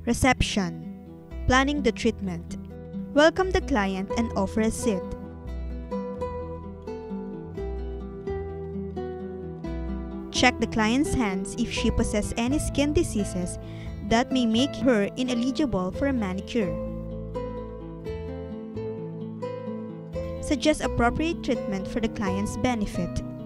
Reception. Planning the treatment. Welcome the client and offer a seat. Check the client's hands if she possesses any skin diseases that may make her ineligible for a manicure. Suggest appropriate treatment for the client's benefit.